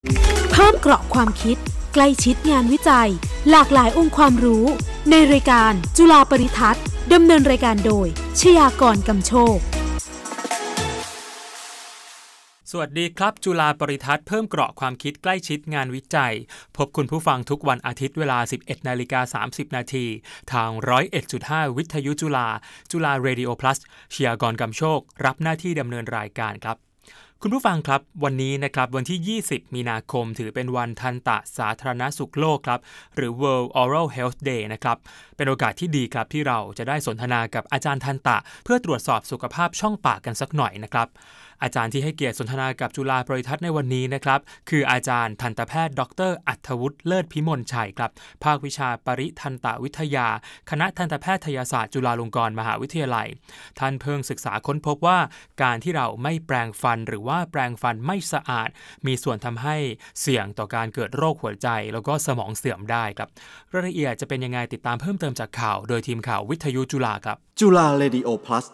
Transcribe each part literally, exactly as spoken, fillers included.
เพิ่มเกราะความคิดใกล้ชิดงานวิจัยหลากหลายองค์ความรู้ในรายการจุฬาปริทัศน์ดำเนินรายการโดยชยากรกำโชคสวัสดีครับจุฬาปริทัศน์เพิ่มเกราะความคิดใกล้ชิดงานวิจัยพบคุณผู้ฟังทุกวันอาทิตย์เวลา สิบเอ็ดนาฬิกาสามสิบนาทีทาง หนึ่งร้อยเอ็ดจุดห้า วิทยุจุฬาจุฬาเรดิโอ plus ชยากรกำโชครับหน้าที่ดำเนินรายการครับคุณผู้ฟังครับวันนี้นะครับวันที่ยี่สิบมีนาคมถือเป็นวันทันตสาธารณสุขโลกครับหรือ World Oral Health Day นะครับเป็นโอกาสที่ดีครับที่เราจะได้สนทนากับอาจารย์ทันตะเพื่อตรวจสอบสุขภาพช่องปากกันสักหน่อยนะครับอาจารย์ที่ให้เกียรติสนทนากับจุฬาปริทัศน์ในวันนี้นะครับคืออาจารย์ทันตแพทย์ดร.อัธวุฒิเลิศพิมลชัยครับภาควิชาปริทันตวิทยาคณะทันตแพทยศาสตร์จุฬาลงกรณ์มหาวิทยาลัยท่านเพิ่งศึกษาค้นพบว่าการที่เราไม่แปรงฟันหรือว่าแปรงฟันไม่สะอาดมีส่วนทำให้เสี่ยงต่อการเกิดโรคหัวใจแล้วก็สมองเสื่อมได้ครับรายละเอียดจะเป็นยังไงติดตามเพิ่มเติมจากข่าวโดยทีมข่าววิทยุจุฬาครับจุฬาเรดิโอ plus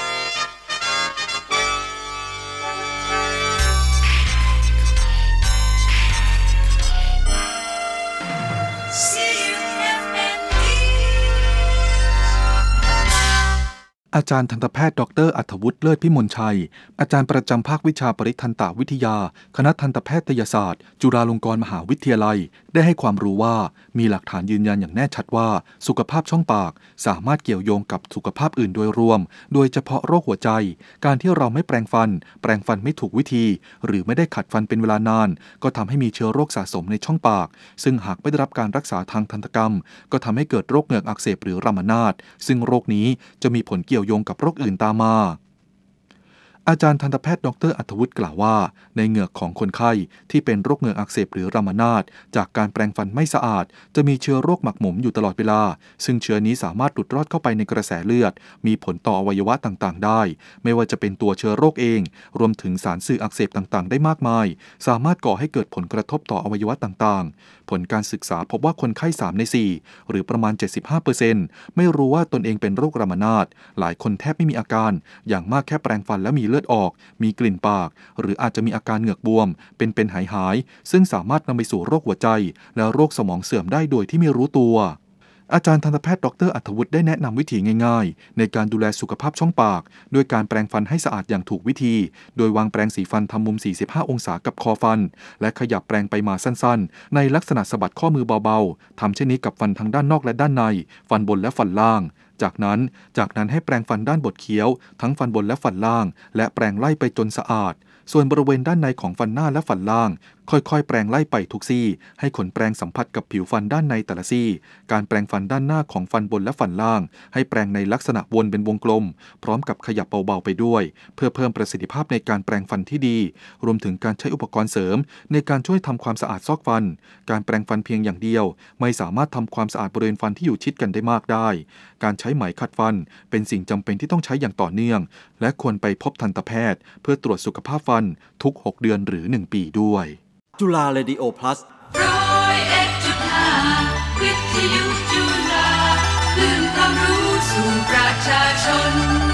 อาจารย์ทันตแพทย์ดร.อัธวุฒิเลิศพิมลชัยอาจารย์ประจำภาควิชาปริทันตวิทยาคณะทันตแพทยศาสตร์จุฬาลงกรณ์มหาวิทยาลัยได้ให้ความรู้ว่ามีหลักฐานยืนยันอย่างแน่ชัดว่าสุขภาพช่องปากสามารถเกี่ยวโยงกับสุขภาพอื่นโดยรวมโดยเฉพาะโรคหัวใจการที่เราไม่แปรงฟันแปรงฟันไม่ถูกวิธีหรือไม่ได้ขัดฟันเป็นเวลานานก็ทำให้มีเชื้อโรคสะสมในช่องปากซึ่งหากไม่ได้รับการรักษาทางทันตกรรมก็ทำให้เกิดโรคเหงือกอักเสบหรือรามานาถซึ่งโรคนี้จะมีผลเกี่ยวโยงกับโรคอื่นตามมาอาจารย์ทันตแพทย์ดร.อัธวุฒิกล่าวว่าในเหงือกของคนไข้ที่เป็นโรคเหงือกอักเสบหรือรามานาถจากการแปรงฟันไม่สะอาดจะมีเชื้อโรคหมักหมมอยู่ตลอดเวลาซึ่งเชื้อนี้สามารถหลุดรอดเข้าไปในกระแสเลือดมีผลต่ออวัยวะต่างๆได้ไม่ว่าจะเป็นตัวเชื้อโรคเองรวมถึงสารสื่ออักเสบต่างๆได้มากมายสามารถก่อให้เกิดผลกระทบต่ออวัยวะต่างๆผลการศึกษาพบว่าคนไข้สามในสี่หรือประมาณ เจ็ดสิบห้าเปอร์เซ็นต์ ไม่รู้ว่าตนเองเป็นโรครามานาถหลายคนแทบไม่มีอาการอย่างมากแค่แปรงฟันแล้วมีเลือดออกมีกลิ่นปากหรืออาจจะมีอาการเหงือกบวมเป็นเป็นหายหายซึ่งสามารถนำไปสู่โรคหัวใจและโรคสมองเสื่อมได้โดยที่ไม่รู้ตัวอาจารย์ทันตแพทย์ดร.อัธวุฒิได้แนะนำวิธีง่ายๆในการดูแลสุขภาพช่องปากด้วยการแปรงฟันให้สะอาดอย่างถูกวิธีโดยวางแปรงสีฟันทำมุมสี่สิบห้าองศากับคอฟันและขยับแปรงไปมาสั้นๆในลักษณะสะบัดข้อมือเบาๆทำเช่นนี้กับฟันทั้งด้านนอกและด้านในฟันบนและฟันล่างจากนั้นจากนั้นให้แปรงฟันด้านบดเคี้ยวทั้งฟันบนและฟันล่างและแปรงไล่ไปจนสะอาดส่วนบริเวณด้านในของฟันหน้าและฟันล่างค่อยๆแปรงไล่ไปทุกซี่ให้ขนแปรงสัมผัสกับผิวฟันด้านในแต่ละซี่การแปรงฟันด้านหน้าของฟันบนและฟันล่างให้แปรงในลักษณะวนเป็นวงกลมพร้อมกับขยับเบาๆไปด้วยเพื่อเพิ่มประสิทธิภาพในการแปรงฟันที่ดีรวมถึงการใช้อุปกรณ์เสริมในการช่วยทำความสะอาดซอกฟันการแปรงฟันเพียงอย่างเดียวไม่สามารถทำความสะอาดบริเวณฟันที่อยู่ชิดกันได้มากได้การใช้ไหมขัดฟันเป็นสิ่งจำเป็นที่ต้องใช้อย่างต่อเนื่องและควรไปพบทันตแพทย์เพื่อตรวจสุขภาพฟันทุกหกเดือนหรือหนึ่งปีด้วยจุฬาเรดิโอ plus ร้อยเอ็ดจุดห้าวิทยุจุฬาคลื่นความรู้สู่ประชาชน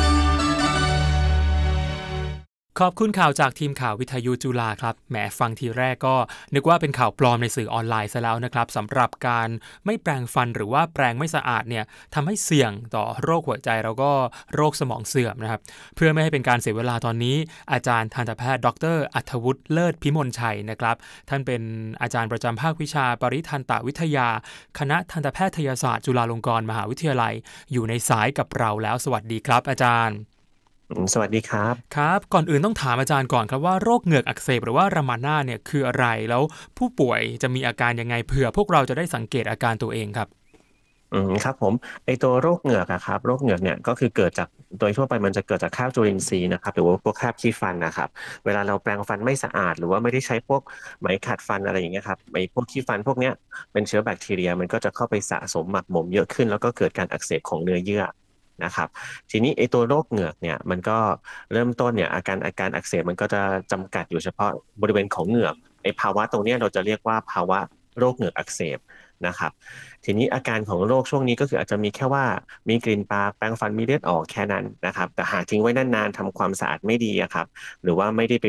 ขอบคุณข่าวจากทีมข่าววิทยุจุฬาครับแหมฟังทีแรกก็นึกว่าเป็นข่าวปลอมในสื่อออนไลน์ซะแล้วนะครับสำหรับการไม่แปรงฟันหรือว่าแปรงไม่สะอาดเนี่ยทำให้เสี่ยงต่อโรคหัวใจแล้วก็โรคสมองเสื่อมนะครับเพื่อไม่ให้เป็นการเสียเวลาตอนนี้อาจารย์ทันตแพทย์ดร.อัธวุฒิเลิศพิมลชัยนะครับท่านเป็นอาจารย์ประจำภาควิชาปริทันตวิทยาคณะทันตแพทยศาสตร์จุฬาลงกรณ์มหาวิทยาลัยอยู่ในสายกับเราแล้วสวัสดีครับอาจารย์สวัสดีครับครับก่อนอื่นต้องถามอาจารย์ก่อนครับว่าโรคเหงือกอักเสบหรือว่ารามานาถเนี่ยคืออะไรแล้วผู้ป่วยจะมีอาการยังไงเผื่อพวกเราจะได้สังเกตอาการตัวเองครับอืมครับผมไอตัวโรคเหงือกอะครับโรคเหงือกเนี่ยก็คือเกิดจากโดยทั่วไปมันจะเกิดจากคราบจุลินทรีย์นะครับหรือว่าพวกคราบขี้ฟันนะครับเวลาเราแปรงฟันไม่สะอาดหรือว่าไม่ได้ใช้พวกไหมขัดฟันอะไรอย่างเงี้ยครับไอพวกขี้ฟันพวกเนี้ยเป็นเชื้อแบคทีเรียมันก็จะเข้าไปสะสมหมักหมมเยอะขึ้นแล้วก็เกิดการอักเสบของเนื้อเยื่อนะครับทีนี้ไอตัวโรคเหงือกเนี่ยมันก็เริ่มต้นเนี่ยอาการอาการอักเสบมันก็จะจำกัดอยู่เฉพาะบริเวณของเหงือกไอภาวะตรงนี้เราจะเรียกว่าภาวะโรคเหงือกอักเสบนะครับทีนี้อาการของโรคช่วงนี้ก็คืออาจจะมีแค่ว่ามีกลิ่นปากแปรงฟันมีเลือดออกแค่นั้นนะครับแต่หากทิ้งไว้นานๆทำความสะอาดไม่ดีครับหรือว่าไม่ได้ไปพบ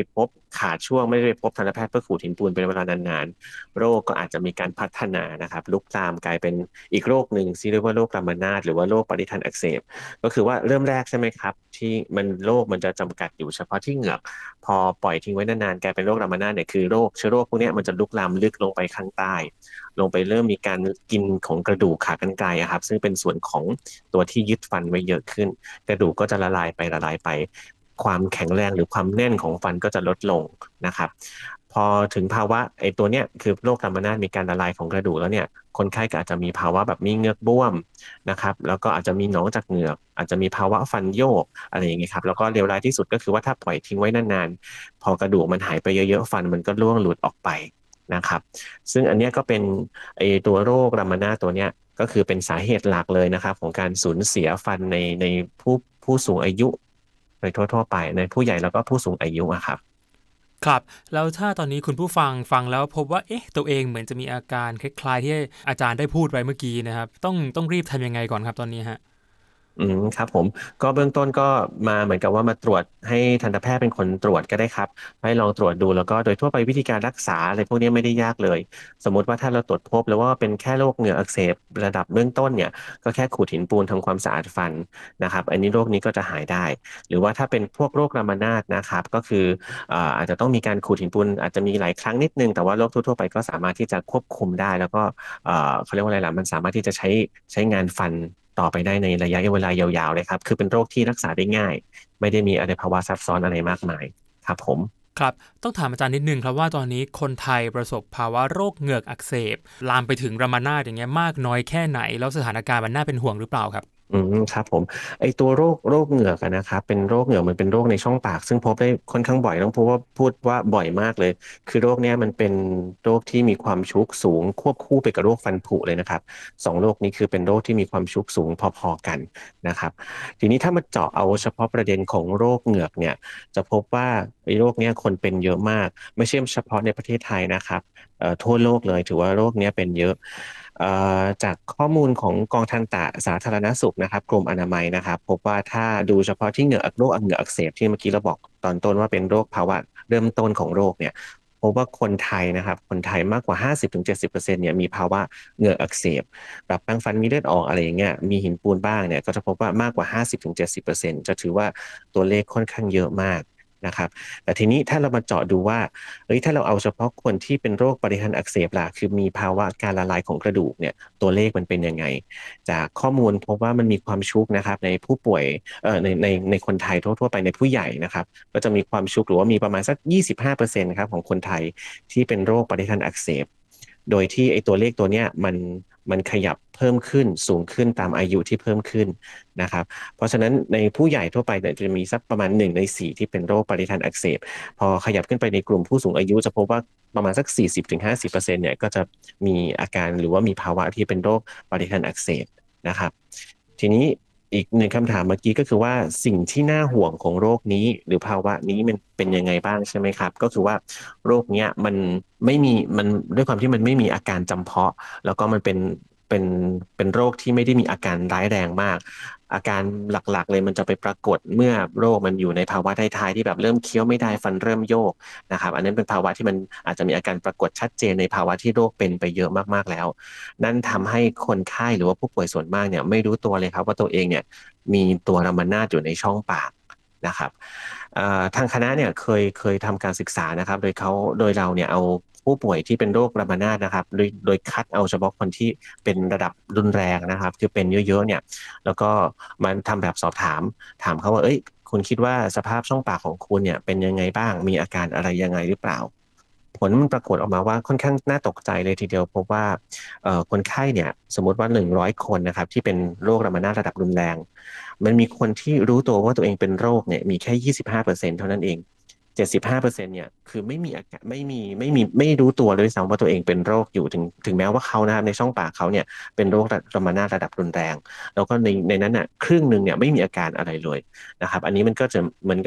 ขาดช่วงไม่ได้พบทันตแพทย์เพื่อขูดหินปูนเป็นเวลานานๆโรคก็อาจจะมีการพัฒนานะครับลุกลามกลายเป็นอีกโรคหนึ่งที่เรียกว่าโรครามานาถหรือว่าโรคปริทันอักเสบก็คือว่าเริ่มแรกใช่ไหมครับที่มันโรคมันจะจำกัดอยู่เฉพาะที่เหงือกพอปล่อยทิ้งไว้นานๆกลายเป็นโรครามานาถเนี่ยคือโรคเชื้อโรคพวกนี้มันจะลุกลามลึกลงไปข้างใต้ลงไปเริ่มมีการกินของกระดูกขากรรไกรครับซึ่งเป็นส่วนของตัวที่ยึดฟันไว้เยอะขึ้นกระดูกก็จะละลายไปละลายไปความแข็งแรงหรือความแน่นของฟันก็จะลดลงนะครับพอถึงภาวะไอ้ตัวเนี้ยคือโรครามานาถมีการละลายของกระดูกแล้วเนี่ยคนไข้ก็อาจจะมีภาวะแบบมีเหงือกบวมนะครับแล้วก็อาจจะมีหนองจากเหงือกอาจจะมีภาวะฟันโยกอะไรอย่างเงี้ยครับแล้วก็เลวร้ายที่สุดก็คือว่าถ้าปล่อยทิ้งไว้นานๆพอกระดูกมันหายไปเยอะๆฟันมันก็ร่วงหลุดออกไปนะครับซึ่งอันนี้ก็เป็นไอ้ตัวโรครามานาถตัวเนี้ยก็คือเป็นสาเหตุหลักเลยนะครับของการสูญเสียฟันในในผู้ผู้สูงอายุโดยทั่วๆไปในผู้ใหญ่แล้วก็ผู้สูงอายุอะครับครับแล้วถ้าตอนนี้คุณผู้ฟังฟังแล้วพบว่าเอ๊ะตัวเองเหมือนจะมีอาการคล้ายๆที่อาจารย์ได้พูดไว้เมื่อกี้นะครับต้องต้องรีบทำยังไงก่อนครับตอนนี้ฮะอืมครับผมก็เบื้องต้นก็มาเหมือนกับว่ามาตรวจให้ทันตแพทย์เป็นคนตรวจก็ได้ครับให้ลองตรวจดูแล้วก็โดยทั่วไปวิธีการรักษาอะไรพวกนี้ไม่ได้ยากเลยสมมุติว่าถ้าเราตรวจพบแล้วว่าเป็นแค่โรคเหงือกอักเสบระดับเบื้องต้นเนี่ยก็แค่ขูดหินปูนทำความสะอาดฟันนะครับอันนี้โรคนี้ก็จะหายได้หรือว่าถ้าเป็นพวกโรครามานาถนะครับก็คืออ่าอาจจะต้องมีการขูดหินปูนอาจจะมีหลายครั้งนิดนึงแต่ว่าโรคทั่วๆไปก็สามารถที่จะควบคุมได้แล้วก็เอ่อเขาเรียกว่าอะไรล่ะมันสามารถที่จะใช้ใช้งานฟันต่อไปได้ในระยะเวลายาวๆเลยครับคือเป็นโรคที่รักษาได้ง่ายไม่ได้มีอะไรภาวะซับซ้อนอะไรมากมายครับผมครับต้องถามอาจารย์นิดนึงครับว่าตอนนี้คนไทยประสบภาวะโรคเหงือกอักเสบลามไปถึงรามานาถอย่างเงี้ยมากน้อยแค่ไหนแล้วสถานการณ์มันน่าเป็นห่วงหรือเปล่าครับอืมครับผมไอตัวโรคโรคเหงือกนะครับเป็นโรคเหงือกมันเป็นโรคในช่องปากซึ่งพบได้ค่อนข้างบ่อยต้องพูดว่าพูดว่าบ่อยมากเลยคือโรคนี้มันเป็นโรคที่มีความชุกสูงควบคู่ไปกับโรคฟันผุเลยนะครับสองโรคนี้คือเป็นโรคที่มีความชุกสูงพอๆกันนะครับทีนี้ถ้ามาเจาะเอาเฉพาะประเด็นของโรคเหงือกเนี่ยจะพบว่าไอโรคนี้คนเป็นเยอะมากไม่ใช่เฉพาะในประเทศไทยนะครับเอ่อทั่วโลกเลยถือว่าโรคนี้เป็นเยอะจากข้อมูลของกองทันตะสาธารณสุขนะครับกรมอนามัยนะครับพบว่าถ้าดูเฉพาะที่เหงือกโรคเหงือกอักเสบที่เมื่อกี้เราบอกตอนต้นว่าเป็นโรคภาวะเริ่มต้นของโรคเนี่ยพบว่าคนไทยนะครับคนไทยมากกว่า ห้าสิบถึงเจ็ดสิบเปอร์เซ็นต์ เนี่ยมีภาวะเหงือกอักเสบแบบแปรงฟันมีเลือดออกอะไรอย่างเงี้ยมีหินปูนบ้างเนี่ยก็จะพบว่ามากกว่า ห้าสิบถึงเจ็ดสิบเปอร์เซ็นต์ จะถือว่าตัวเลขค่อนข้างเยอะมากนะครับแต่ทีนี้ถ้าเรามาเจาะดูว่าเอ้ยถ้าเราเอาเฉพาะคนที่เป็นโรคปริทันอักเสบล่ะคือมีภาวะการละลายของกระดูกเนี่ยตัวเลขมันเป็นยังไงจากข้อมูลพบว่ามันมีความชุกนะครับในผู้ป่วยเอ่อในในในคนไทยทั่วๆไปในผู้ใหญ่นะครับก็จะมีความชุกหรือว่ามีประมาณสัก ยี่สิบห้าเปอร์เซ็นต์ ครับของคนไทยที่เป็นโรคปริทันอักเสบโดยที่ไอ้ตัวเลขตัวเนี้ยมันมันขยับเพิ่มขึ้นสูงขึ้นตามอายุที่เพิ่มขึ้นนะครับเพราะฉะนั้นในผู้ใหญ่ทั่วไปเนี่ยจะมีสักประมาณหนึ่งในสี่ที่เป็นโรคปริทันอักเสบพอขยับขึ้นไปในกลุ่มผู้สูงอายุจะพบว่าประมาณสัก สี่สิบถึงห้าสิบเปอร์เซ็นต์ เนี่ยก็จะมีอาการหรือว่ามีภาวะที่เป็นโรคปริทันอักเสบนะครับทีนี้อีกหนึ่งคำถามเมื่อกี้ก็คือว่าสิ่งที่น่าห่วงของโรคนี้หรือภาวะนี้มันเป็นยังไงบ้างใช่ไหมครับก็คือว่าโรคเนี้ยมันไม่มีมันด้วยความที่มันไม่มีอาการจำเพาะแล้วก็มันเป็นเป็นเป็นโรคที่ไม่ได้มีอาการร้ายแรงมากอาการหลักๆเลยมันจะไปปรากฏเมื่อโรคมันอยู่ในภาวะท้ายๆที่แบบเริ่มเคี้ยวไม่ได้ฟันเริ่มโยกนะครับอันนั้นเป็นภาวะที่มันอาจจะมีอาการปรากฏชัดเจนในภาวะที่โรคเป็นไปเยอะมากๆแล้วนั่นทำให้คนไข้หรือว่าผู้ป่วยส่วนมากเนี่ยไม่รู้ตัวเลยครับว่าตัวเองเนี่ยมีตัวรามานาถอยู่ในช่องปากนะครับทางคณะเนี่ยเคยเคยทำการศึกษานะครับโดยเขาโดยเราเนี่ยเอาผู้ป่วยที่เป็นโรครามานาถนะครับโดยโดยคัดเอาเฉพาะคนที่เป็นระดับรุนแรงนะครับคือเป็นเยอะๆเนี่ยแล้วก็มันทำแบบสอบถามถามเขาว่าเอ้ยคุณคิดว่าสภาพช่องปากของคุณเนี่ยเป็นยังไงบ้างมีอาการอะไรยังไงหรือเปล่าผลมันปรากฏออกมาว่าค่อนข้างน่าตกใจเลยทีเดียวพบว่าคนไข้เนี่ยสมมติว่าหนึ่งร้อยคนนะครับที่เป็นโรครามานาถระดับรุนแรงมันมีคนที่รู้ตัวว่าตัวเองเป็นโรคเนี่ยมีแค่ ยี่สิบห้าเปอร์เซ็นต์ เท่านั้นเองเจ็ดสิบห้าเปอร์เซ็นต์ เนี่ยคือไม่มีอาการไม่มีไม่มีไม่รู้ตัวเลยซ้ำว่าตัวเองเป็นโรคอยู่ถึงถึงแม้ว่าเขานะครับในช่องปากเขาเนี่ยเป็นโรครามานาถระดับรุนแรงแล้วก็ในในนั้นน่ะครึ่งหนึ่งเนี่ยไม่มีอาการอะไรเลยนะครับอันนี้มันก็จะเหมือนกับ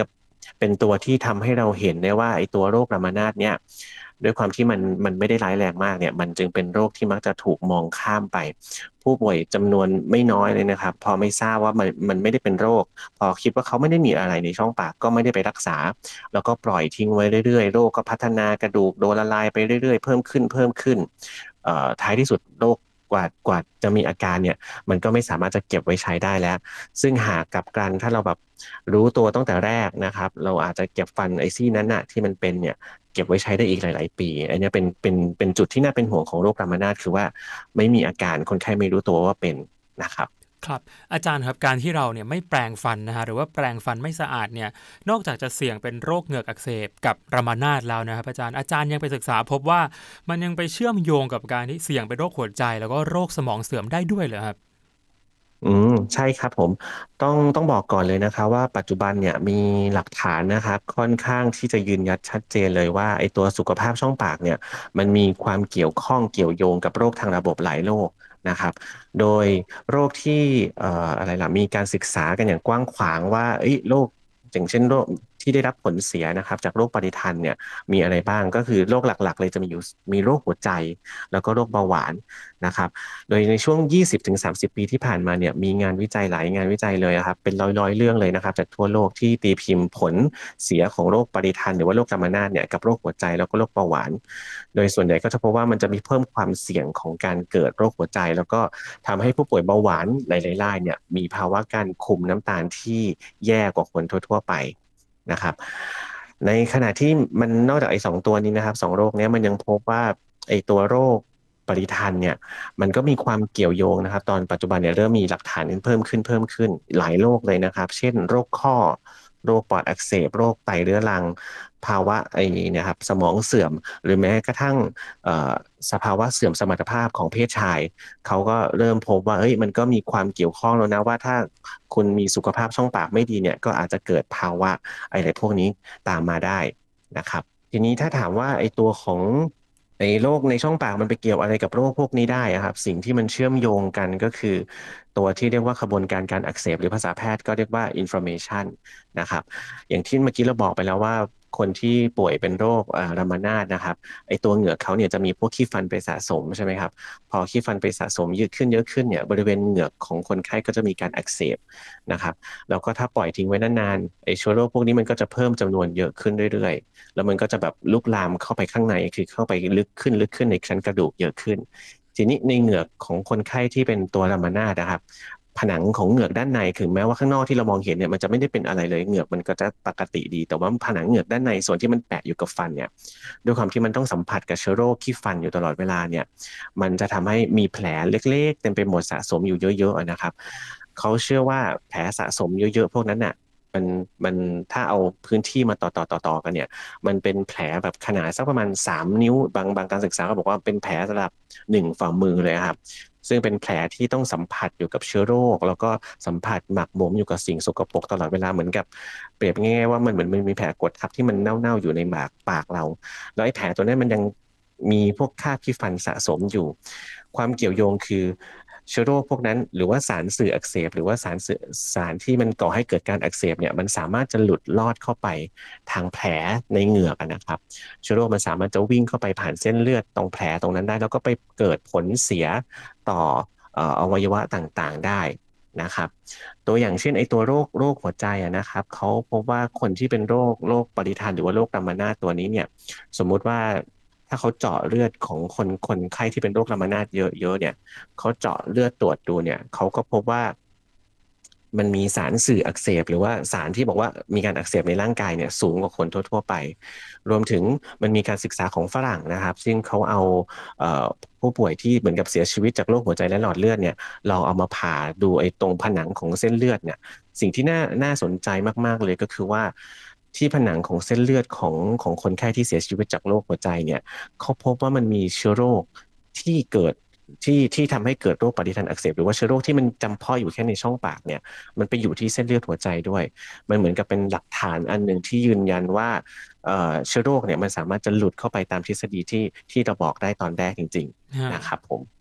เป็นตัวที่ทำให้เราเห็นได้ว่าไอ้ตัวโรครามานาถเนี่ยด้วยความที่มันมันไม่ได้ร้ายแรงมากเนี่ยมันจึงเป็นโรคที่มักจะถูกมองข้ามไปผู้ป่วยจำนวนไม่น้อยเลยนะครับพอไม่ทราบว่ามันมันไม่ได้เป็นโรคพอคิดว่าเขาไม่ได้มีอะไรในช่องปากก็ไม่ได้ไปรักษาแล้วก็ปล่อยทิ้งไว้เรื่อยๆโรคก็พัฒนากระดูกโดนละลายไปเรื่อยๆเพิ่มขึ้นเพิ่มขึ้นเอ่อท้ายที่สุดโรคกว่ากว่าจะมีอาการเนี่ยมันก็ไม่สามารถจะเก็บไว้ใช้ได้แล้วซึ่งหากกลับกันถ้าเราแบบรู้ตัวตั้งแต่แรกนะครับเราอาจจะเก็บฟันไอซี่นั้นน่ะที่มันเป็นเนี่ยเก็บไว้ใช้ได้อีกหลายๆปีอันนี้เป็นเป็นเป็นจุดที่น่าเป็นห่วงของโรครามานาถคือว่าไม่มีอาการคนไข้ไม่รู้ตัวว่าเป็นนะครับครับอาจารย์ครับการที่เราเนี่ยไม่แปรงฟันนะฮะหรือว่าแปรงฟันไม่สะอาดเนี่ยนอกจากจะเสี่ยงเป็นโรคเหงือกอักเสบกับรามานาถแล้วนะครับอาจารย์อาจารย์ยังไปศึกษาพบว่ามันยังไปเชื่อมโยงกับการที่เสี่ยงเป็นโรคหัวใจแล้วก็โรคสมองเสื่อมได้ด้วยเหรอครับอืมใช่ครับผมต้องต้องบอกก่อนเลยนะคะว่าปัจจุบันเนี่ยมีหลักฐานนะครับค่อนข้างที่จะยืนยันชัดเจนเลยว่าไอ้ตัวสุขภาพช่องปากเนี่ยมันมีความเกี่ยวข้องเกี่ยวโยงกับโรคทางระบบหลายโรคนะครับโดยโรคที่เอ่ออะไรล่ะมีการศึกษากันอย่างกว้างขวางว่าเอ้ยโรคอย่างเช่นโรคที่ได้รับผลเสียนะครับจากโรคปฏิทันเนี่ยมีอะไรบ้างก็คือโรคหลักๆเลยจะมีอยู่มีโรคหัวใจแล้วก็โรคเบาหวานนะครับโดยในช่วง ยี่สิบถึงสามสิบ ปีที่ผ่านมาเนี่ยมีงานวิจัยหลายงานวิจัยเลยครับเป็นร้อยๆเรื่องเลยนะครับจากทั่วโลกที่ตีพิมพ์ผลเสียของโรคปฏิทันหรือว่าโรครามานาถเนี่ยกับโรคหัวใจแล้วก็โรคเบาหวานโดยส่วนใหญ่ก็จะพบว่ามันจะมีเพิ่มความเสี่ยงของการเกิดโรคหัวใจแล้วก็ทำให้ผู้ป่วยเบาหวานหลายๆรายเนี่ยมีภาวะการคุมน้ำตาลที่แย่กว่าคนทั่วๆไปนะครับในขณะที่มันนอกจากไอ้สองตัวนี้นะครับสองโรคนี้มันยังพบว่าไอ้ตัวโรคปฏิทันเนี่ยมันก็มีความเกี่ยวโยงนะครับตอนปัจจุบันเนี่ยเริ่มมีหลักฐานเพิ่มขึ้นเพิ่มขึ้นหลายโรคเลยนะครับเช่นโรคข้อโรคปอดอักเสบโรคไตเรื้อรังภาวะไอ้เนี่ยครับสมองเสื่อมหรือแม้กระทั่งสภาวะเสื่อมสมรรถภาพของเพศชายเขาก็เริ่มพบว่าเอ้ยมันก็มีความเกี่ยวข้องแล้วนะว่าถ้าคุณมีสุขภาพช่องปากไม่ดีเนี่ยก็อาจจะเกิดภาวะอะไรพวกนี้ตามมาได้นะครับทีนี้ถ้าถามว่าไอ้ตัวของไอ้โรคในช่องปากมันไปเกี่ยวอะไรกับโรคพวกนี้ได้ครับสิ่งที่มันเชื่อมโยงกันก็คือตัวที่เรียกว่าขบวนการการอักเสบหรือภาษาแพทย์ก็เรียกว่า inflammation นะครับอย่างที่เมื่อกี้เราบอกไปแล้วว่าคนที่ป่วยเป็นโรครามานาถนะครับไอตัวเหงือกเขาเนี่ยจะมีพวกขี้ฟันไปสะสมใช่ไหมครับพอขี้ฟันไปสะสมเยอะขึ้นเยอะขึ้นเนี่ยบริเวณเหงือกของคนไข้ก็จะมีการอักเสบนะครับแล้วก็ถ้าปล่อยทิ้งไว้นานๆไอเชื้อโรคพวกนี้มันก็จะเพิ่มจำนวนเยอะขึ้นเรื่อยๆแล้วมันก็จะแบบลุกลามเข้าไปข้างในคือเข้าไปลึกขึ้นลึกขึ้นในชั้นกระดูกเยอะขึ้นทีนี้ในเหงือกของคนไข้ที่เป็นตัวรามานาถนะครับผนังของเหงือกด้านในถึงแม้ว่าข้างนอกที่เรามองเห็นเนี่ยมันจะไม่ได้เป็นอะไรเลยเหงือกมันก็จะปกติดีแต่ว่าผนังเหงือกด้านในส่วนที่มันแปะอยู่กับฟันเนี่ยด้วยความที่มันต้องสัมผัสกับเชื้อโรคที่ฟันอยู่ตลอดเวลาเนี่ยมันจะทำให้มีแผลเล็กๆเต็มไปหมดสะสมอยู่เยอะๆนะครับเขาเชื่อว่าแผลสะสมเยอะๆพวกนั้นน่ะมันมันถ้าเอาพื้นที่มาต่อต่อต่อต่อกันเนี่ยมันเป็นแผลแบบขนาดสักประมาณสามนิ้วบางบางการศึกษาก็บอกว่าเป็นแผลระดับหนึ่งฝ่ามือเลยครับซึ่งเป็นแผลที่ต้องสัมผัสอยู่กับเชื้อโรคแล้วก็สัมผัสหมักหมมอยู่กับสิ่งสกปรกตลอดเวลาเหมือนกับเปรียบง่ายๆว่ามันเหมือนมันมีแผลกดทับที่มันเน่าๆอยู่ในปากปากเราแล้วไอ้แผลตัวนั้นมันยังมีพวกคราบขี้ฟันสะสมอยู่ความเกี่ยวโยงคือเชื้อโรคพวกนั้นหรือว่าสารสื่ออักเสบหรือว่าสารสื่อสารที่มันก่อให้เกิดการอักเสบเนี่ยมันสามารถจะหลุดลอดเข้าไปทางแผลในเหงือกนะครับเชื้อโรคมันสามารถจะวิ่งเข้าไปผ่านเส้นเลือดตรงแผลตรงนั้นได้แล้วก็ไปเกิดผลเสียต่ออวัยวะต่างๆได้นะครับตัวอย่างเช่นไอตัวโรคโรคหัวใจนะครับเขาพบว่าคนที่เป็นโรคโรคปฏิทันหรือว่าโรครามานาถตัวนี้เนี่ยสมมุติว่าถ้าเขาเจาะเลือดของคนคนไข้ที่เป็นโรครามานาถเยอะๆเนี่ยเขาเจาะเลือดตรวจดูเนี่ยเขาก็พบว่ามันมีสารสื่ออักเสบหรือว่าสารที่บอกว่ามีการอักเสบในร่างกายเนี่ยสูงกว่าคนทั่วๆไปรวมถึงมันมีการศึกษาของฝรั่งนะครับซึ่งเขาเอาเอ่อผู้ป่วยที่เหมือนกับเสียชีวิตจากโรคหัวใจและหลอดเลือดเนี่ยเราเอามาผ่าดูไอ้ตรงผนังของเส้นเลือดเนี่ยสิ่งที่น่าน่าสนใจมากๆเลยก็คือว่าที่ผนังของเส้นเลือดของของคนไข้ที่เสียชีวิตจากโรคหัวใจเนี่ยเขาพบว่ามันมีเชื้อโรคที่เกิดที่ที่ทำให้เกิดโรคปฏิทันอักเสบหรือว่าเชื้อโรคที่มันจำเพาะอยู่แค่ในช่องปากเนี่ยมันไปอยู่ที่เส้นเลือดหัวใจด้วยมันเหมือนกับเป็นหลักฐานอันหนึ่งที่ยืนยันว่าเชื้อโรคเนี่ยมันสามารถจะหลุดเข้าไปตามทฤษฎีที่ที่เราบอกได้ตอนแรกจริงๆนะครับผม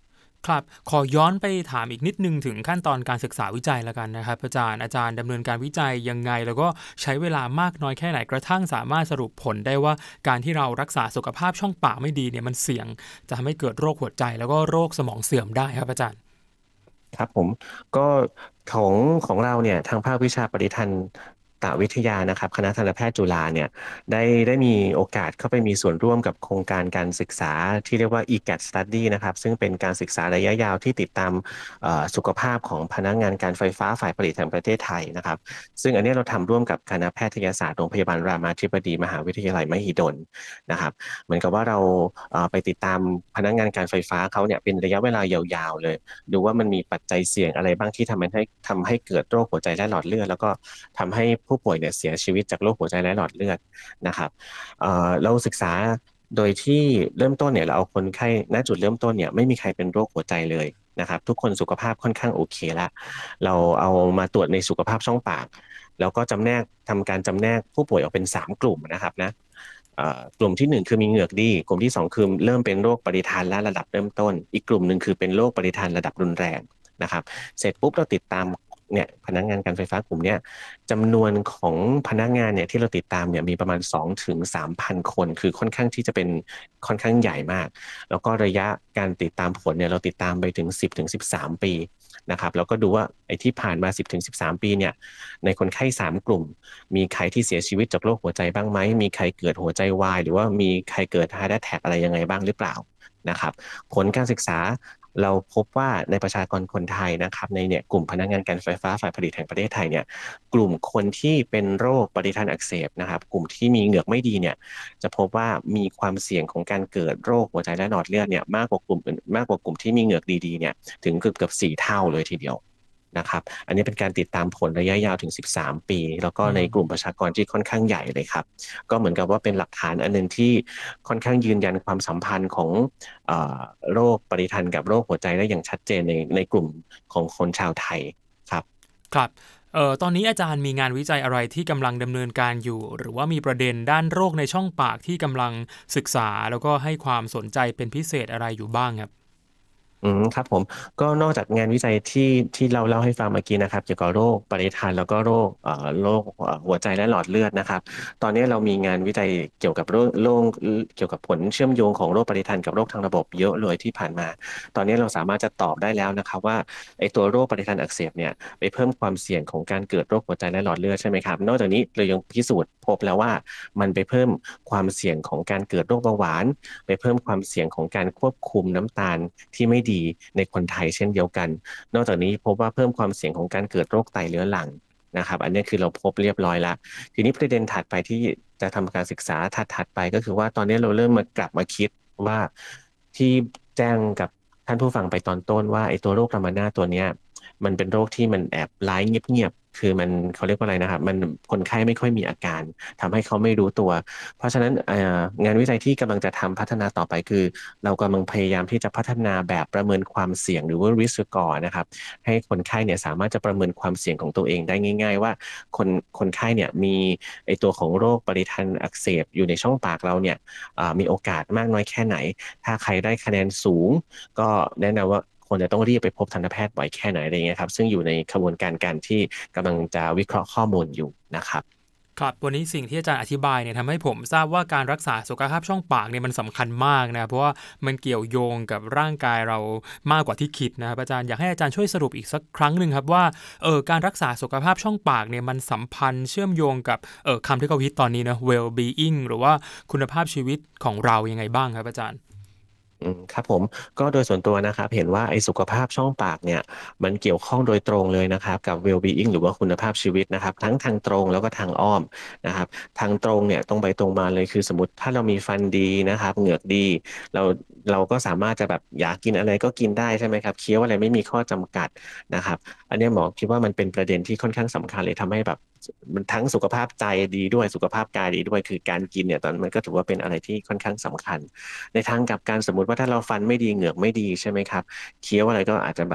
ครับขอย้อนไปถามอีกนิดนึงถึงขั้นตอนการศึกษาวิจัยแล้วกันนะครับอาจารย์อาจารย์ดำเนินการวิจัยยังไงแล้วก็ใช้เวลามากน้อยแค่ไหนกระทั่งสามารถสรุปผลได้ว่าการที่เรารักษาสุขภาพช่องปากไม่ดีเนี่ยมันเสี่ยงจะทำให้เกิดโรคหัวใจแล้วก็โรคสมองเสื่อมได้ครับอาจารย์ครับผมก็ของของเราเนี่ยทางภาควิชาปฏิทันตวิทยานะครับคณะทันตแพทย์จุฬาเนี่ยได้ได้มีโอกาสเข้าไปมีส่วนร่วมกับโครงการการศึกษาที่เรียกว่า อี แกท Study นะครับซึ่งเป็นการศึกษาระยะยาวที่ติดตามสุขภาพของพนักงานการไฟฟ้าฝ่ายผลิตแห่งประเทศไทยนะครับซึ่งอันนี้เราทำร่วมกับคณะแพทยศาสตร์โรงพยาบาลรามาธิบดีมหาวิทยาลัยมหิดลนะครับเหมือนกับว่าเราไปติดตามพนักงานการไฟฟ้าเขาเนี่ยเป็นระยะเวลายาวๆเลยดูว่ามันมีปัจจัยเสี่ยงอะไรบ้างที่ทำให้ทำให้เกิดโรคหัวใจและหลอดเลือดแล้วก็ทำให้ผู้ป่วยเนี่ยเสียชีวิตจากโรคหัวใจและหลอดเลือดนะครับเอ่อเราศึกษาโดยที่เริ่มต้นเนี่ยเราเอาคนไข้ณจุดเริ่มต้นเนี่ยไม่มีใครเป็นโรคหัวใจเลยนะครับทุกคนสุขภาพค่อนข้างโอเคแล้วเราเอามาตรวจในสุขภาพช่องปากแล้วก็จำแนกทำการจำแนกผู้ป่วยออกเป็นสามกลุ่มนะครับนะกลุ่มที่หนึ่งคือมีเหงือกดีกลุ่มที่สองคือเริ่มเป็นโรคปฏิทานและระดับเริ่มต้นอีกกลุ่มหนึ่งคือเป็นโรคปฏิทานระดับรุนแรงนะครับเสร็จปุ๊บเราติดตามเนี่ยพนักงานการไฟฟ้ากลุ่มเนี้ยจำนวนของพนักงานเนี่ยที่เราติดตามเนี่ยมีประมาณ สองถึงสามพัน คนคือค่อนข้างที่จะเป็นค่อนข้างใหญ่มากแล้วก็ระยะการติดตามผลเนี่ยเราติดตามไปถึง สิบถึงสิบสาม ปีนะครับแล้วก็ดูว่าไอ้ที่ผ่านมา สิบถึงสิบสาม ปีเนี่ยในคนไข้สามกลุ่มมีใครที่เสียชีวิตจากโรคหัวใจบ้างไหมมีใครเกิดหัวใจวายหรือว่ามีใครเกิด Heart Attack อะไรยังไงบ้างหรือเปล่านะครับผลการศึกษาเราพบว่าในประชากรคนไทยนะครับในเนี่ยกลุ่มพนักงานการไฟฟ้าฝ่ายผลิตแห่งประเทศไทยเนี่ยกลุ่มคนที่เป็นโรคปฏิทานอักเสบนะครับกลุ่มที่มีเหงือกไม่ดีเนี่ยจะพบว่ามีความเสี่ยงของการเกิดโรคหัวใจและหลอดเลือดเนี่ยมากกว่ากลุ่มมากกว่ากลุ่มที่มีเหงือกดีๆเนี่ยถึงเกือบเกือบสี่เท่าเลยทีเดียวนะครับอันนี้เป็นการติดตามผลระยะยาวถึงสิบสามปีแล้วก็ในกลุ่มประชากรที่ค่อนข้างใหญ่เลยครับก็เหมือนกับว่าเป็นหลักฐานอันนึงที่ค่อนข้างยืนยันความสัมพันธ์ของเอ่อโรคปฏิทันกับโรคหัวใจได้อย่างชัดเจนในในกลุ่มของคนชาวไทยครับครับเอ่อตอนนี้อาจารย์มีงานวิจัยอะไรที่กำลังดำเนินการอยู่หรือว่ามีประเด็นด้านโรคในช่องปากที่กำลังศึกษาแล้วก็ให้ความสนใจเป็นพิเศษอะไรอยู่บ้างครับอืมครับผมก็นอกจากงานวิจัยที่ที่เราเล่าให้ฟังเมื่อกี้นะครับเกี่ยวกับโรคปฏิทานแล้วก็โรคเอ่อโรคหัวใจและหลอดเลือดนะครับตอนนี้เรามีงานวิจัยเกี่ยวกับโรคโรคเกี่ยวกับผลเชื่อมโยงของโรคปฏิทานกับโรคทางระบบเยอะเลยที่ผ่านมาตอนนี้เราสามารถจะตอบได้แล้วนะครับว่าไอ้ตัวโรคปฏิทานอักเสบเนี่ยไปเพิ่มความเสี่ยงของการเกิดโรคหัวใจและหลอดเลือดใช่ไหมครับนอกจากนี้เรายังพิสูจน์พบแล้วว่ามันไปเพิ่มความเสี่ยงของการเกิดโรคเบาหวานไปเพิ่มความเสี่ยงของการควบคุมน้ำตาลที่ไม่ดีในคนไทยเช่นเดียวกันนอกจากนี้พบว่าเพิ่มความเสี่ยงของการเกิดโรคไตเรื้อรังนะครับอันนี้คือเราพบเรียบร้อยแล้วทีนี้ประเด็นถัดไปที่จะทำการศึกษาถัดๆไปก็คือว่าตอนนี้เราเริ่มมากลับมาคิดว่าที่แจ้งกับท่านผู้ฟังไปตอนต้นว่าไอ้ตัวโรครามาน่าตัวเนี้ยมันเป็นโรคที่มันแอบร้ายเงียบๆคือมันเขาเรียกว่าอะไรนะครับมันคนไข้ไม่ค่อยมีอาการทำให้เขาไม่รู้ตัวเพราะฉะนั้นงานวิจัยที่กำลังจะทำพัฒนาต่อไปคือเรากำลังพยายามที่จะพัฒนาแบบประเมินความเสี่ยงหรือว่า risk score นะครับให้คนไข้เนี่ยสามารถจะประเมินความเสี่ยงของตัวเองได้ง่ายๆว่าคนคนไข้เนี่ยมีไอตัวของโรคปฏิทันอักเสบอยู่ในช่องปากเราเนี่ยมีโอกาสมากน้อยแค่ไหนถ้าใครได้คะแนนสูงก็แนะนำว่าควรจะต้องรีบไปพบทันตแพทย์บ่อยแค่ไหนอะไรเงี้ยครับซึ่งอยู่ในกระบวนการการที่กำลังจะวิเคราะห์ข้อมูลอยู่นะครับครับวันนี้สิ่งที่อาจารย์อธิบายเนี่ยทำให้ผมทราบว่าการรักษาสุขภาพช่องปากเนี่ยมันสำคัญมากนะเพราะว่ามันเกี่ยวโยงกับร่างกายเรามากกว่าที่คิดนะครับอาจารย์อยากให้อาจารย์ช่วยสรุปอีกสักครั้งหนึ่งครับว่าเออการรักษาสุขภาพช่องปากเนี่ยมันสัมพันธ์เชื่อมโยงกับเออคำที่เขาฮิตตอนนี้นะ well being หรือว่าคุณภาพชีวิตของเรายังไงบ้างครับอาจารย์อืมครับผมก็โดยส่วนตัวนะครับเห็นว่าไอ้สุขภาพช่องปากเนี่ยมันเกี่ยวข้องโดยตรงเลยนะครับกับ well being หรือว่าคุณภาพชีวิตนะครับทั้งทางตรงแล้วก็ทางอ้อมนะครับทางตรงเนี่ยตรงไปตรงมาเลยคือสมมติถ้าเรามีฟันดีนะครับเหงือกดีเราเราก็สามารถจะแบบอยากกินอะไรก็กินได้ใช่ไหมครับเคี้ยวอะไรไม่มีข้อจำกัดนะครับอันนี้หมอคิดว่ามันเป็นประเด็นที่ค่อนข้างสำคัญเลยทำให้แบบมันทั้งสุขภาพใจดีด้วยสุขภาพกายดีด้วยคือการกินเนี่ยตอนมันก็ถือว่าเป็นอะไรที่ค่อนข้างสำคัญในทางกับการสมมติว่าถ้าเราฟันไม่ดีเหงือกไม่ดีใช่ไหมครับเคี้ยวอะไรก็อาจจะแบบ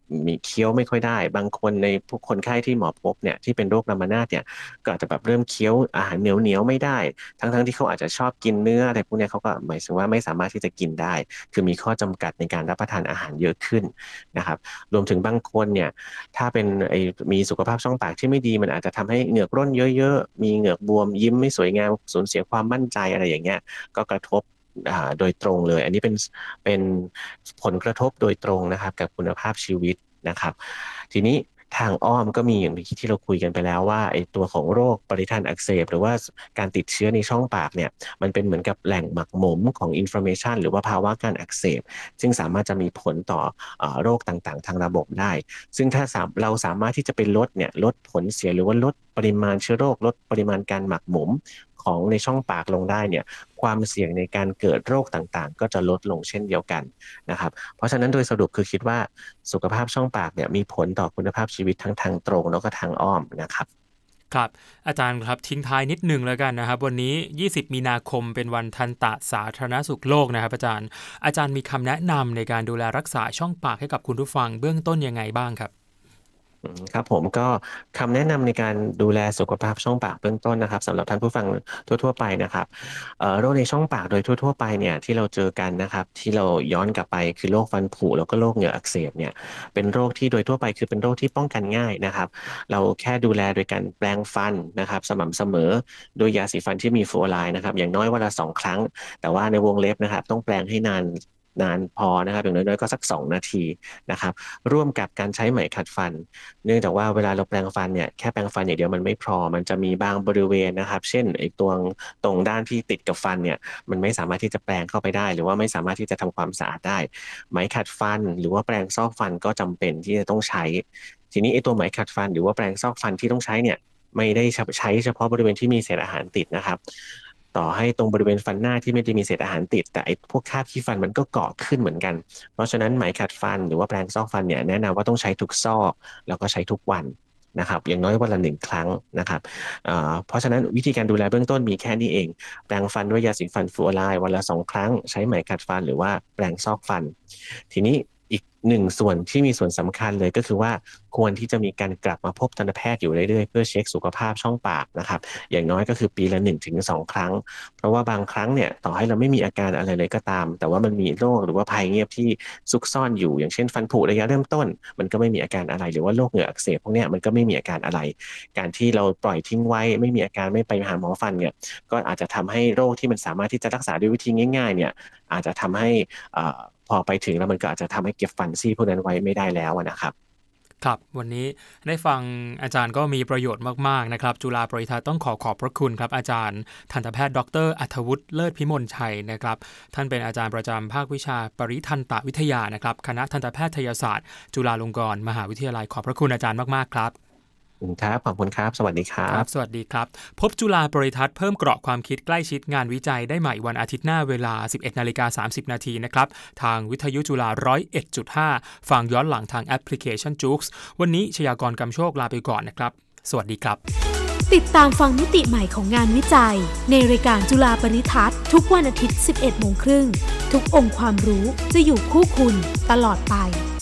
มีเคี้ยวไม่ค่อยได้บางคนในพวกคนไข้ที่หมอพบเนี่ยที่เป็นโรครามานาสเนี่ยก็อาจจะแบบเริ่มเคี้ยวอาหารเหนียวเหนียวไม่ได้ทั้งทั้งที่เขาอาจจะชอบกินเนื้ออะไรพวกนี้เขาก็หมายถึงว่าไม่สามารถที่จะกินได้คือมีข้อจำกัดในการรับประทานอาหารเยอะขึ้นนะครับรวมถึงบางคนเนี่ยถ้าเป็นไอ้มีสุขภาพช่องปากที่ไม่ดีมันอาจจะทำให้เหงือกร่นเยอะๆมีเหงือกบวมยิ้มไม่สวยงามสูญเสียความมั่นใจอะไรอย่างเงี้ยก็กระทบโดยตรงเลยอันนี้เป็นเป็นผลกระทบโดยตรงนะครับกับคุณภาพชีวิตนะครับทีนี้ทางอ้อมก็มีอย่างที่เราคุยกันไปแล้วว่าไอ้ตัวของโรคปริทันอักเสบหรือว่าการติดเชื้อในช่องปากเนี่ยมันเป็นเหมือนกับแหล่งหมักหมมของอินฟลามเมชันหรือว่าภาวะการอักเสบซึ่งสามารถจะมีผลต่อโรคต่างๆทางระบบได้ซึ่งถ้าเราสามารถที่จะไปลดเนี่ยลดผลเสียหรือว่าลดปริมาณเชื้อโรคลดปริมาณการหมักหมมของในช่องปากลงได้เนี่ยความเสี่ยงในการเกิดโรคต่างๆก็จะลดลงเช่นเดียวกันนะครับเพราะฉะนั้นโดยสรุปคือคิดว่าสุขภาพช่องปากเนี่ยมีผลต่อคุณภาพชีวิตทั้งทางตรงแล้วก็ทางอ้อมนะครับครับอาจารย์ครับทิ้งท้ายนิดหนึ่งแล้วกันนะครับวันนี้ยี่สิบมีนาคมเป็นวันทันตสาธารณสุขโลกนะครับอาจารย์อาจารย์มีคำแนะนำในการดูแลรักษาช่องปากให้กับคุณผู้ฟังเบื้องต้นยังไงบ้างครับครับผมก็คำแนะนำในการดูแลสุขภาพช่องปากเบื้องต้นนะครับสำหรับท่านผู้ฟังทั่วๆไปนะครับโรคในช่องปากโดยทั่วๆไปเนี่ยที่เราเจอกันนะครับที่เราย้อนกลับไปคือโรคฟันผุแล้วก็โรคเหงือกอักเสบเนี่ยเป็นโรคที่โดยทั่วไปคือเป็นโรคที่ป้องกันง่ายนะครับเราแค่ดูแลโดยการแปรงฟันนะครับสม่ำเสมอโดยยาสีฟันที่มีฟลูออไรด์นะครับอย่างน้อยวันละสองครั้งแต่ว่าในวงเล็บนะครับต้องแปรงให้นานนานพอนะครับอย่างน้อยๆก็สักสองนาทีนะครับร่วมกับการใช้ไหมขัดฟันเนื่องจากว่าเวลาเราแปรงฟันเนี่ยแค่แปรงฟันอย่างเดียวมันไม่พอมันจะมีบางบริเวณนะครับเช่นไอ้ตัวตรงด้านที่ติดกับฟันเนี่ยมันไม่สามารถที่จะแปรงเข้าไปได้หรือว่าไม่สามารถที่จะทำความสะอาดได้ไหมขัดฟันหรือว่าแปรงซอกฟันก็จำเป็นที่จะต้องใช้ทีนี้ไอ้ตัวไหมขัดฟันหรือว่าแปรงซอกฟันที่ต้องใช้เนี่ยไม่ได้ใช้เฉพาะบริเวณที่มีเศษอาหารติดนะครับต่อให้ตรงบริเวณฟันหน้าที่ไม่ได้มีเศษอาหารติดแต่ไอ้พวกคราบขี้ฟันมันก็เกาะขึ้นเหมือนกันเพราะฉะนั้นไหมขัดฟันหรือว่าแปรงซอกฟันเนี่ยแนะนำว่าต้องใช้ทุกซอกแล้วก็ใช้ทุกวันนะครับอย่างน้อยวันละหนึ่งครั้งนะครับเพราะฉะนั้นวิธีการดูแลเบื้องต้นมีแค่นี้เองแปรงฟันด้วยยาสีฟันฟลูออไรด์วันละสองครั้งใช้ไหมขัดฟันหรือว่าแปรงซอกฟันทีนี้อีกหนึ่งส่วนที่มีส่วนสำคัญเลยก็คือว่าควรที่จะมีการกลับมาพบทันตแพทย์อยู่เรื่อยๆเพื่อเช็คสุขภาพช่องปากนะครับอย่างน้อยก็คือปีละ หนึ่งถึงสอง ครั้งเพราะว่าบางครั้งเนี่ยต่อให้เราไม่มีอาการอะไรเลยก็ตามแต่ว่ามันมีโรคหรือว่าภัยเงียบที่ซุกซ่อนอยู่อย่างเช่นฟันผุระยะเริ่มต้นมันก็ไม่มีอาการอะไรหรือว่าโรคเหงือกอักเสบพวกนี้มันก็ไม่มีอาการอะไรการที่เราปล่อยทิ้งไว้ไม่มีอาการไม่ไปหาหมอฟันเนี่ยก็อาจจะทำให้โรคที่มันสามารถที่จะรักษาด้วยวิธีง่ายๆเนี่ยอาจจะทำให้พอไปถึงแล้วมันก็อาจจะทำให้เก็บฟันซี่พวกนั้นไว้ไม่ได้แล้วนะครับครับวันนี้ได้ฟังอาจารย์ก็มีประโยชน์มากๆนะครับจุฬาปริทัศน์ต้องขอขอบพระคุณครับอาจารย์ทันตแพทย์ดร.อัธวุฒิเลิศพิมลชัยนะครับท่านเป็นอาจารย์ประจำภาควิชาปริทันตวิทยานะครับคณะทันตแพทยศาสตร์จุฬาลงกรณ์มหาวิทยาลัยขอบพระคุณอาจารย์มากๆครับครับขอบคุณครับสวัสดีครับครับสวัสดีครับพบจุฬาปริทัศน์เพิ่มเกราะความคิดใกล้ชิดงานวิจัยได้ใหม่วันอาทิตย์หน้าเวลา สิบเอ็ดนาฬิกาสามสิบนาทีนะครับทางวิทยุจุฬา หนึ่งศูนย์เอ็ดจุดห้า ฟังย้อนหลังทางแอปพลิเคชัน จู๊กส์ วันนี้ชยากรกำโชคลาไปก่อนนะครับสวัสดีครับติดตามฟังมิติใหม่ของงานวิจัยในรายการจุฬาปริทัศน์ทุกวันอาทิตย์ สิบเอ็ดโมงครึ่งทุกองค์ความรู้จะอยู่คู่คุณตลอดไป